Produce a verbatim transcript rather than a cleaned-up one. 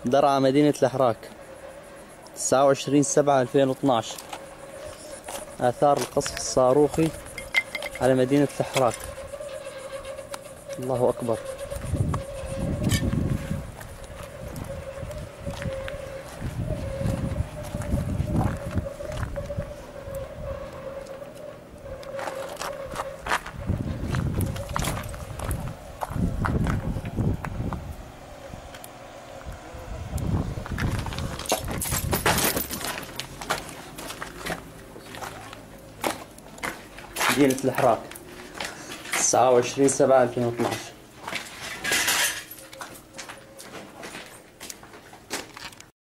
درعا مدينة الحراك، تسعة وعشرين سبعة ألفين واثناعش. آثار القصف الصاروخي على مدينة الحراك. الله أكبر. مدينة الحراك، تسعة وعشرين سبعة ألفين واثناعش.